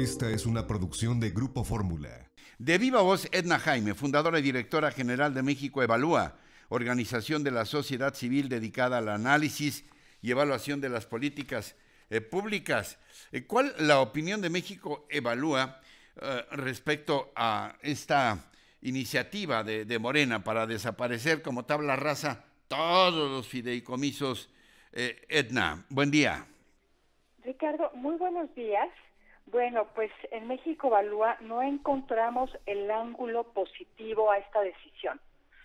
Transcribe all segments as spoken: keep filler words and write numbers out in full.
Esta es una producción de Grupo Fórmula. De viva voz, Edna Jaime, fundadora y directora general de México Evalúa, organización de la sociedad civil dedicada al análisis y evaluación de las políticas eh, públicas. Eh, ¿Cuál la opinión de México Evalúa eh, respecto a esta iniciativa de, de Morena para desaparecer como tabla rasa todos los fideicomisos? Eh, Edna, buen día. Ricardo, muy buenos días. Bueno, pues en México Evalúa no encontramos el ángulo positivo a esta decisión.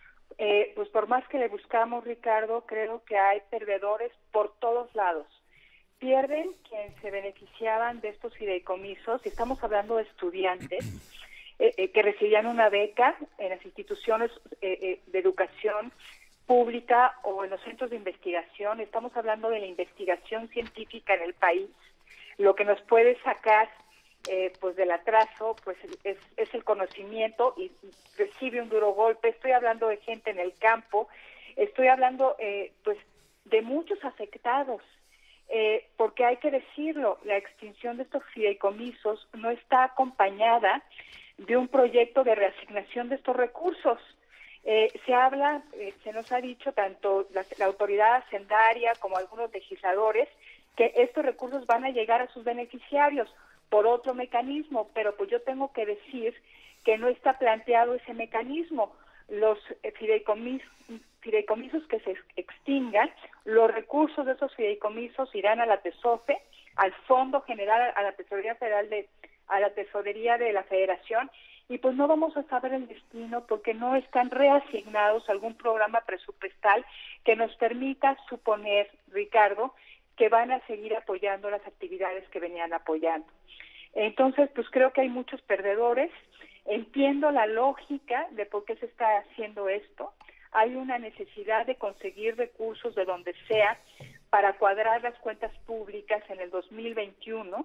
Eh, pues por más que le buscamos, Ricardo, creo que hay perdedores por todos lados. Pierden quienes se beneficiaban de estos fideicomisos, y estamos hablando de estudiantes eh, eh, que recibían una beca en las instituciones eh, eh, de educación pública o en los centros de investigación. Estamos hablando de la investigación científica en el país. Lo que nos puede sacar eh, pues del atraso pues es, es el conocimiento, y recibe un duro golpe. Estoy hablando de gente en el campo, estoy hablando eh, pues de muchos afectados, eh, porque hay que decirlo, la extinción de estos fideicomisos no está acompañada de un proyecto de reasignación de estos recursos. Eh, se habla, eh, se nos ha dicho tanto la, la autoridad hacendaria como algunos legisladores que estos recursos van a llegar a sus beneficiarios por otro mecanismo, pero pues yo tengo que decir que no está planteado ese mecanismo. Los eh, fideicomis, fideicomisos que se extingan, los recursos de esos fideicomisos irán a la TESOFE, al Fondo General, a la Tesorería Federal de, a la Tesorería de la Federación, y pues no vamos a saber el destino porque no están reasignados a algún programa presupuestal que nos permita suponer, Ricardo, que van a seguir apoyando las actividades que venían apoyando. Entonces, pues creo que hay muchos perdedores. Entiendo la lógica de por qué se está haciendo esto. Hay una necesidad de conseguir recursos de donde sea para cuadrar las cuentas públicas en el dos mil veintiuno.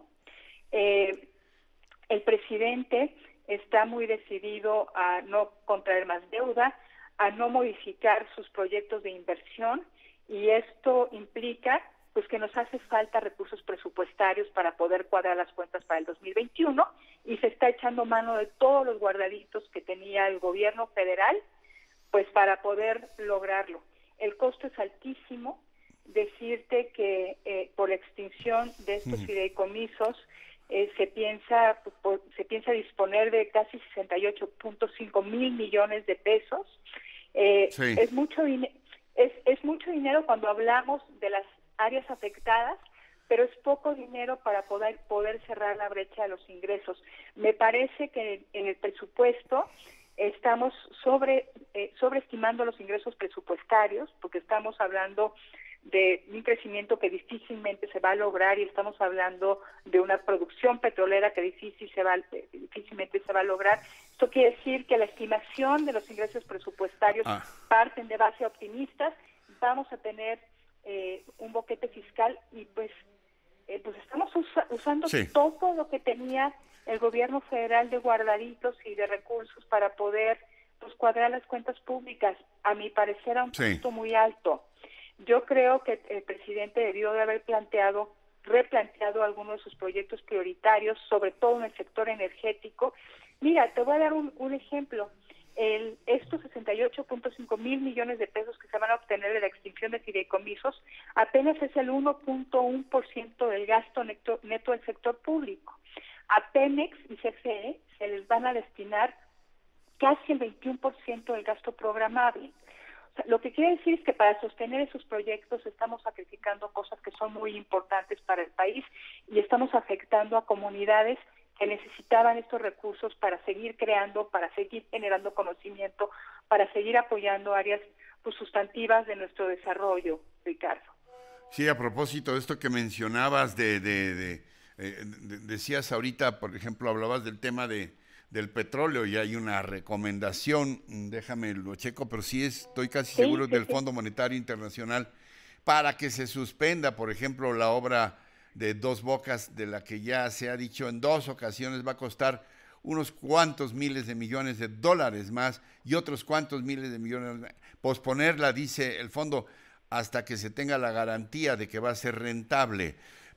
Eh, el presidente está muy decidido a no contraer más deuda, a no modificar sus proyectos de inversión, y esto implica pues que nos hace falta recursos presupuestarios para poder cuadrar las cuentas para el dos mil veintiuno, y se está echando mano de todos los guardaditos que tenía el gobierno federal pues para poder lograrlo. El costo es altísimo. Decirte que eh, por la extinción de estos uh-huh. fideicomisos eh, se piensa pues, por, se piensa disponer de casi sesenta y ocho punto cinco mil millones de pesos. Eh, sí. es mucho dinero es, es mucho dinero cuando hablamos de las áreas afectadas, pero es poco dinero para poder poder cerrar la brecha de los ingresos. Me parece que en el presupuesto estamos sobre eh, sobreestimando los ingresos presupuestarios, porque estamos hablando de un crecimiento que difícilmente se va a lograr, y estamos hablando de una producción petrolera que difícil se va, difícilmente se va a lograr. Esto quiere decir que la estimación de los ingresos presupuestarios ah. parten de base optimistas. Vamos a tener Eh, un boquete fiscal, y pues eh, pues estamos usa, usando sí. todo lo que tenía el gobierno federal de guardaditos y de recursos para poder pues cuadrar las cuentas públicas, a mi parecer a un sí. punto muy alto. Yo creo que el presidente debió de haber planteado, replanteado algunos de sus proyectos prioritarios, sobre todo en el sector energético. Mira, te voy a dar un, un ejemplo. El, estos sesenta y ocho punto cinco mil millones de pesos que se van a obtener de la extinción de fideicomisos apenas es el uno punto uno por ciento del gasto neto, neto del sector público. A Pemex y C F E se les van a destinar casi el veintiuno por ciento del gasto programable. O sea, lo que quiere decir es que para sostener esos proyectos estamos sacrificando cosas que son muy importantes para el país, y estamos afectando a comunidades que necesitaban estos recursos para seguir creando, para seguir generando conocimiento, para seguir apoyando áreas pues, sustantivas de nuestro desarrollo, Ricardo. Sí, a propósito de esto que mencionabas, de, de, de, eh, de decías ahorita, por ejemplo, hablabas del tema de del petróleo, y hay una recomendación, déjame lo checo, pero sí estoy casi sí, seguro, sí, del sí. Fondo Monetario Internacional, para que se suspenda, por ejemplo, la obra de Dos Bocas, de la que ya se ha dicho en dos ocasiones va a costar unos cuantos miles de millones de dólares más, y otros cuantos miles de millones más. Posponerla, dice el fondo, hasta que se tenga la garantía de que va a ser rentable.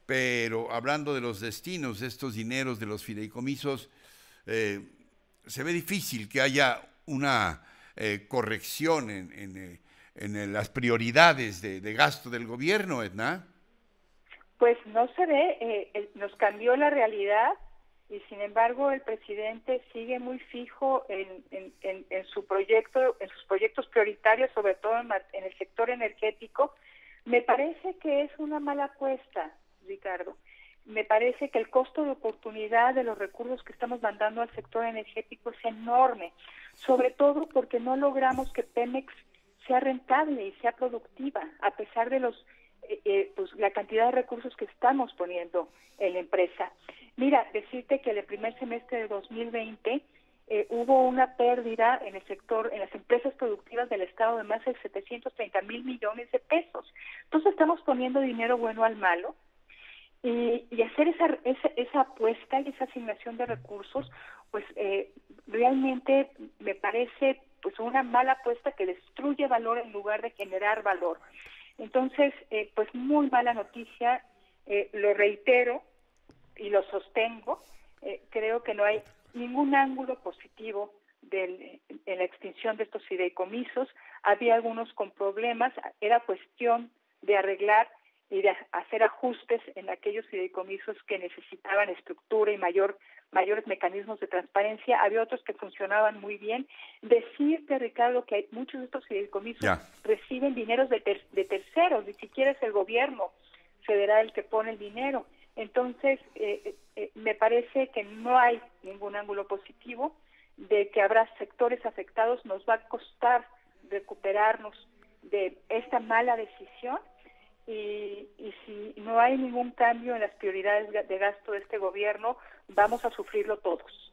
pero hablando de los destinos de estos dineros de los fideicomisos, eh, se ve difícil que haya una eh, corrección en, en, eh, en las prioridades de, de gasto del gobierno, Edna. Pues no se ve, eh, el, nos cambió la realidad y sin embargo el presidente sigue muy fijo en, en, en, en su proyecto, en sus proyectos prioritarios, sobre todo en, en el sector energético. Me parece que es una mala apuesta, Ricardo. Me parece que el costo de oportunidad de los recursos que estamos mandando al sector energético es enorme, sobre todo porque no logramos que Pemex sea rentable y sea productiva, a pesar de los eh, eh, pues la cantidad de recursos que estamos poniendo en la empresa. Mira, decirte que en el primer semestre de dos mil veinte eh, hubo una pérdida en el sector, en las empresas productivas del Estado de más de setecientos treinta mil millones de pesos. Entonces estamos poniendo dinero bueno al malo. Y, y hacer esa, esa esa apuesta y esa asignación de recursos, pues eh, realmente me parece pues una mala apuesta que destruye valor en lugar de generar valor. Entonces, eh, pues muy mala noticia, eh, lo reitero y lo sostengo, eh, creo que no hay ningún ángulo positivo del, en la extinción de estos fideicomisos. Había algunos con problemas, era cuestión de arreglar y de hacer ajustes en aquellos fideicomisos que necesitaban estructura y mayor mayores mecanismos de transparencia. Había otros que funcionaban muy bien. Decirte, Ricardo, que hay muchos de estos fideicomisos Ya. reciben dineros de, ter de terceros, ni siquiera es el gobierno federal el que pone el dinero. Entonces, eh, eh, me parece que no hay ningún ángulo positivo, de que habrá sectores afectados. Nos va a costar recuperarnos de esta mala decisión. Y, y si no hay ningún cambio en las prioridades de gasto de este gobierno, vamos a sufrirlo todos.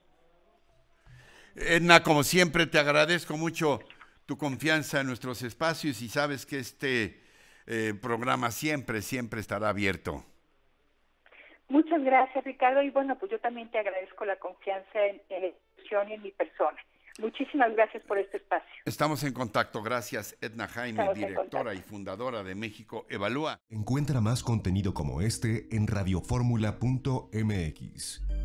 Edna, como siempre, te agradezco mucho tu confianza en nuestros espacios y sabes que este eh, programa siempre, siempre estará abierto. Muchas gracias, Ricardo, y bueno, pues yo también te agradezco la confianza en, en la institución y en mi persona. Muchísimas gracias por este espacio. Estamos en contacto. Gracias, Edna Jaime, Estamos directora y fundadora de México Evalúa. Encuentra más contenido como este en radioformula punto m x.